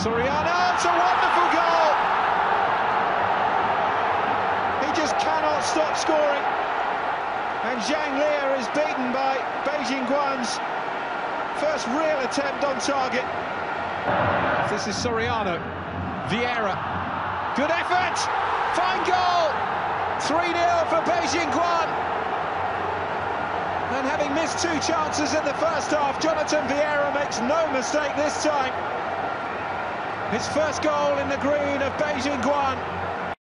Soriano, it's a wonderful goal! He just cannot stop scoring. And Zhang Lia is beaten by Beijing Guan's first real attempt on target. This is Soriano. Vieira. Good effort! Fine goal! 3-0 for Beijing Guan. And having missed two chances in the first half, Jonathan Vieira makes no mistake this time. His first goal in the green of Beijing Guan.